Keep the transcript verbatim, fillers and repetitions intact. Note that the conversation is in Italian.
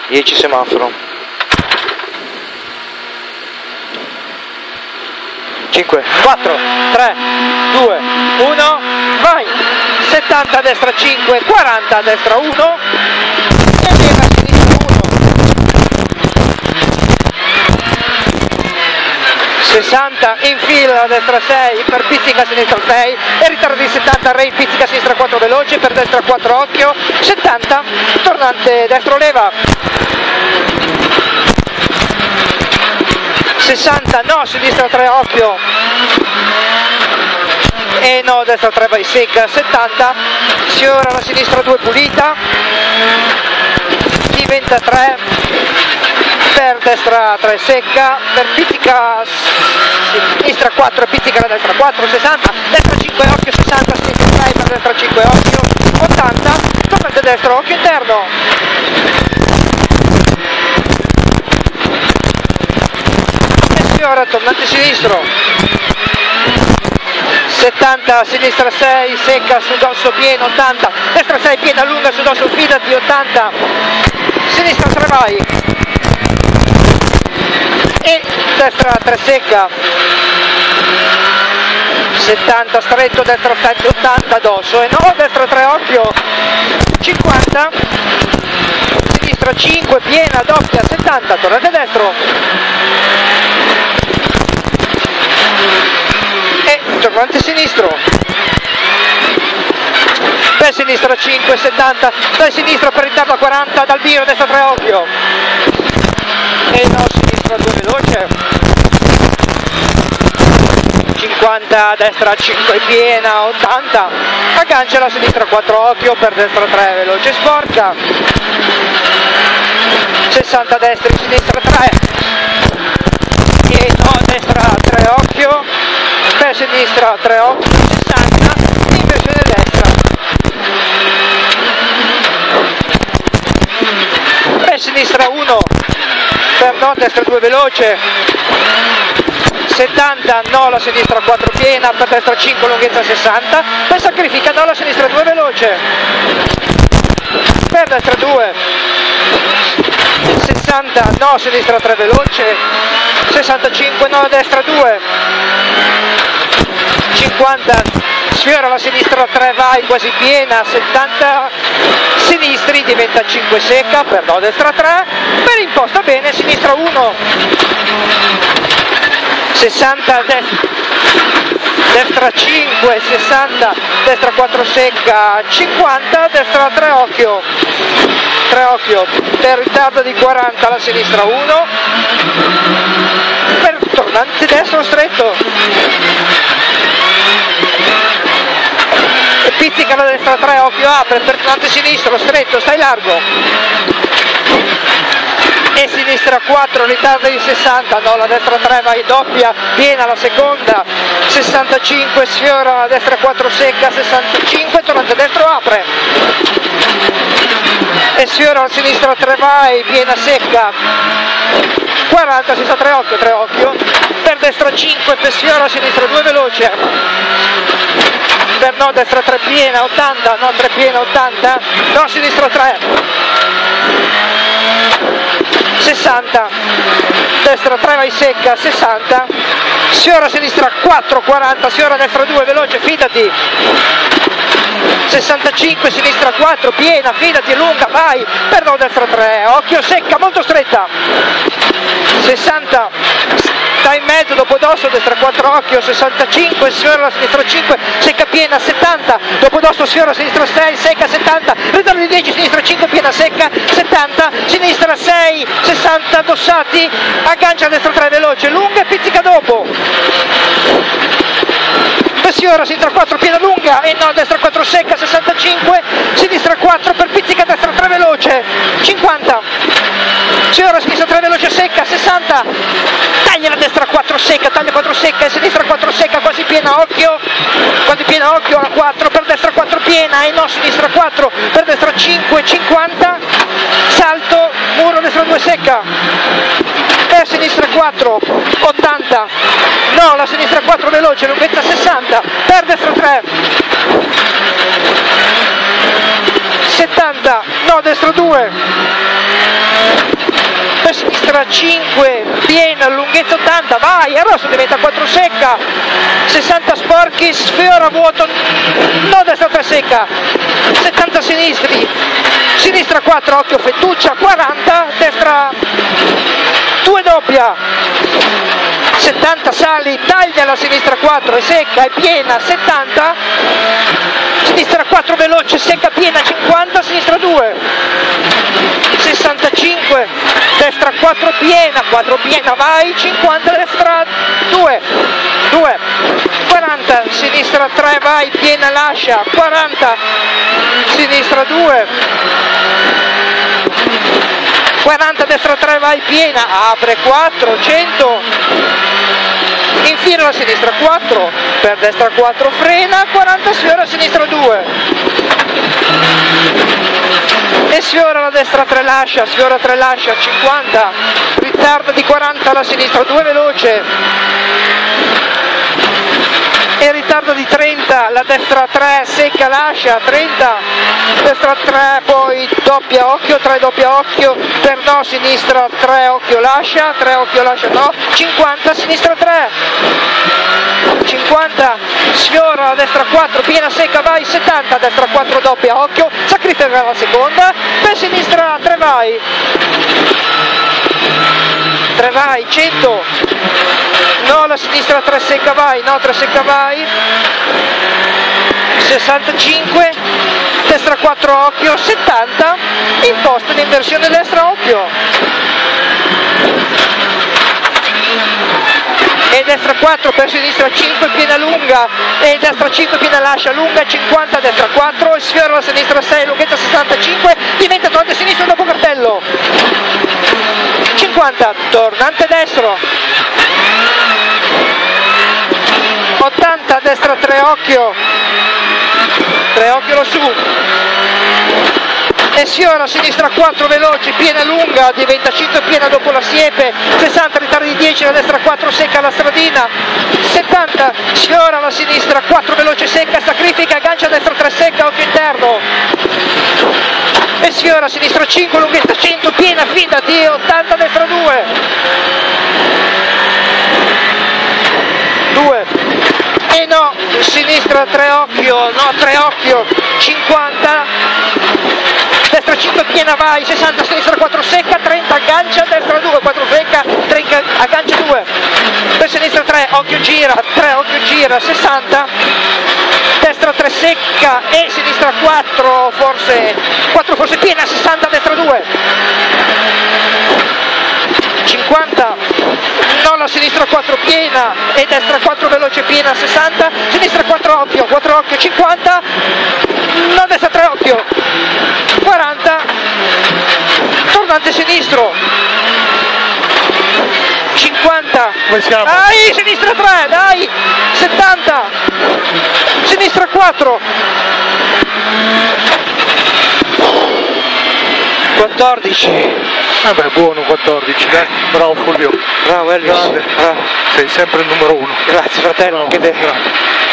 dieci semaforo. cinque, quattro, tre, due, uno, vai! settanta a destra cinque, quaranta a destra uno e piena a sinistra uno. sessanta in fila a destra sei, per pizzica a sinistra sei e ritardo di settanta, Ray pizzica a sinistra quattro veloce, per destra quattro occhio, settanta, tornante destro leva. sessanta, no, sinistra tre occhio e no, destra tre vai secca, settanta, sfiora la sinistra due pulita, diventa tre, per destra tre secca, per pizzica sinistra quattro e pizzica la destra quattro, sessanta, destra cinque occhio, sessanta, sinistra sei, per destra cinque occhio, ottanta, tornante destro occhio interno. Ora tornante sinistro, settanta, sinistra sei, secca, su dosso pieno, ottanta, destra sei, piena lunga, su dosso fidati, ottanta, sinistra tre vai, e destra tre secca, settanta, stretto, destra sette, ottanta, dosso, e no, destra tre occhio, cinquanta, sinistra cinque, piena, doppia, settanta, tornante destro. E tornante sinistro, per sinistra cinque, settanta, dal sinistro per ritardo a quaranta, dal biro destra tre occhio e no, sinistra due veloce, cinquanta, destra cinque piena, ottanta, aggancia la sinistra quattro occhio, per destra tre veloce sporca, sessanta destra, sinistra tre e no, destra tre occhio, per sinistra tre occhio, sessanta, inversione destra, per sinistra uno, per no, destra due veloce, settanta, no, la sinistra quattro piena, per destra cinque, lunghezza sessanta, per sacrifica, no, la sinistra due veloce, per destra due, sessanta, no, sinistra tre veloce, sessantacinque, no, destra due, cinquanta, sfiora la sinistra tre vai, quasi piena, settanta, sinistri, diventa cinque secca, per no, destra tre, per imposta bene, sinistra uno, sessanta, destra, destra cinque, sessanta, destra quattro secca, cinquanta, destra tre occhio, tre occhio, per ritardo di quaranta la sinistra uno, per tornante destro stretto, e pizzica la destra tre occhio, apre, per tornante sinistro stretto, stai largo, e sinistra quattro, ritardo di sessanta, no, la destra tre vai doppia, piena la seconda, sessantacinque, sfiora la destra quattro secca, sessantacinque, tornante destro apre, e sfiora la sinistra tre vai, piena secca, quaranta, sinistra tre occhio, tre occhio, per destra cinque, per sfiora la sinistra due veloce, per no, destra tre piena, ottanta, no, tre piena, ottanta, no, sinistra tre, sessanta, destra tre vai secca, sessanta, sfiora sinistra quattro, quaranta, sfiora destra due, veloce, fidati, sessantacinque, sinistra quattro, piena, fidati, lunga, vai, per no, destra tre, occhio, secca, molto stretta, sessanta, sta in mezzo, dopo dosso, destra quattro occhio, sessantacinque, sfiora la sinistra cinque, secca piena, settanta, dopo dosso sfiora sinistra sei, secca, settanta, ritorno di dieci, sinistra cinque, piena secca, settanta, sinistra sei, sessanta, addossati, aggancia destra tre veloce, lunga e pizzica dopo, sfiora sinistra quattro, piena lunga, e no, destra quattro secca, sessantacinque, sinistra quattro, per pizzica destra tre veloce, cinquanta, sfiora sinistra tre veloce secca, sessanta, taglia la destra quattro secca, taglia quattro secca e sinistra quattro secca, quasi piena, occhio, quasi piena, occhio, alla quattro, per destra quattro piena, e no, sinistra quattro, per destra cinque, cinquanta, salto, muro, destra due secca, e sinistra quattro, ottanta, no, la sinistra quattro veloce, lunghezza sessanta, per destra tre, settanta, no, destra due, sinistra cinque, piena, lunghezza ottanta, vai, il rosso diventa quattro secca, sessanta sporchi, sfiora vuoto, no, destra tre secca, settanta sinistri, sinistra quattro, occhio fettuccia, quaranta, destra due doppia, settanta sali, taglia la sinistra quattro, è secca, è piena, settanta, sinistra quattro veloce, secca, piena, cinquanta, sinistra due, sessantacinque, destra quattro piena, quattro piena, vai, cinquanta, destra due, due, quaranta, sinistra tre, vai, piena, lascia, quaranta, sinistra due, quaranta, destra tre, vai, piena, apre quattro, cento, infila la sinistra quattro, per destra quattro, frena, quaranta, sfiora a sinistra due, e sfiora la destra tre, lascia, sfiora tre, lascia, cinquanta, ritardo di quaranta, la sinistra due, veloce, e ritardo di trenta, la destra tre, secca, lascia, trenta, destra tre, poi doppia occhio, tre doppia occhio, per no, sinistra tre, occhio, lascia, tre, occhio, lascia, no, cinquanta, sinistra tre, cinquanta, sfiora la destra quattro, piena, secca, vai, settanta, destra quattro, doppia, occhio, sacrifica la seconda, per sinistra tre, vai, tre, vai, cento, no, la sinistra tre secca, vai, no, tre secca, vai, sessantacinque, destra quattro, occhio, settanta, imposta in inversione destra, occhio, e destra quattro, per sinistra cinque, piena lunga, e destra cinque, piena lascia, lunga, cinquanta, destra quattro, e sfiora la sinistra sei, lunghezza sessantacinque, diventa tornante sinistro dopo cartello, cinquanta, tornante destro, ottanta, destra tre, occhio, tre, occhio lassù, e sfiora sinistra quattro, veloce, piena lunga, diventa cinque, piena dopo la siepe, sessanta, ritardi di dieci, la destra quattro, secca la stradina, settanta, sfiora la sinistra quattro, veloce, secca, sacrifica, aggancia destra tre, secca, occhio interno, e sfiora sinistra cinque, lunghezza cento, piena, fidati, ottanta, destra due, due, e no, sinistra tre, occhio, no, tre, occhio, cinquanta, destra cinque, piena, vai, sessanta, sinistra quattro, secca, trenta, aggancia, destra due, quattro, secca, trenta, aggancia due, per sinistra tre, occhio gira, tre, occhio gira, sessanta, destra tre, secca, e sinistra quattro, forse, quattro, forse piena, sessanta, destra due, cinquanta, no, la sinistra quattro, piena, e destra quattro, veloce, piena, sessanta, sinistra quattro, occhio, quattro, occhio, cinquanta, no, destra tre, occhio, quaranta, tornante sinistro, cinquanta, dai, sinistra tre, dai, settanta, sinistra quattro, quattordici, vabbè, buono quattordici, dai, bravo Fulvio, bravo Elvis, grande, bravo. Sei sempre il numero uno. Grazie fratello, Bravo, anche te. grazie.